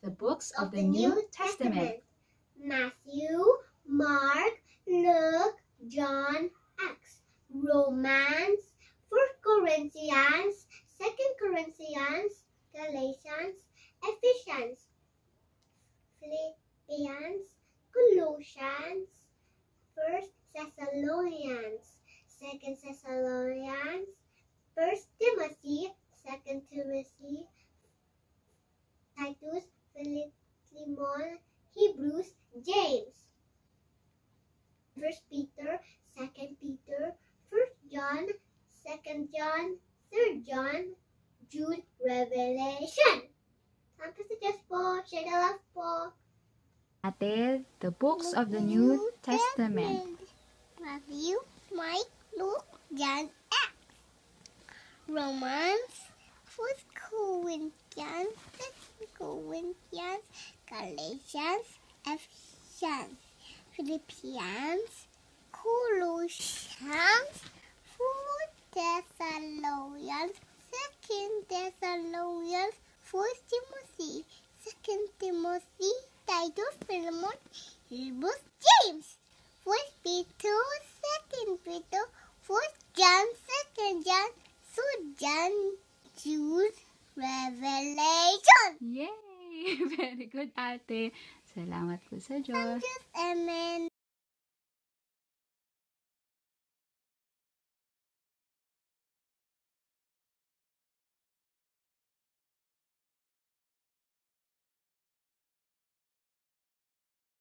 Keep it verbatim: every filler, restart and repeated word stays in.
the books of the New Testament. Matthew, Mark, Luke, John, Acts, Romans, First Corinthians, Second Corinthians, Galatians, Ephesians, Philippians, Colossians, First Thessalonians, Second Thessalonians, First Timothy, Second Timothy, Titus, Philemon, Hebrews, James, First Peter, Second Peter, First John, Second John, Third John, Jude, Revelation. Sampai sejauh po, share the love po. Ate, the books of the New Testament. Matthew, Mark, Luke, John, Acts, Romans, First Corinthians, Second Corinthians, Galatians, Ephesians, Philippians, Colossians, First Thessalonians, Second Thessalonians, First Timothy, Second Timothy, Titus, Philemon, Hebrews, James, First Peter, Second Peter, First John, Second John, Third John, Jude, Revelation. Yay! Very good, ate. Salamat po sa Diyos. Amen.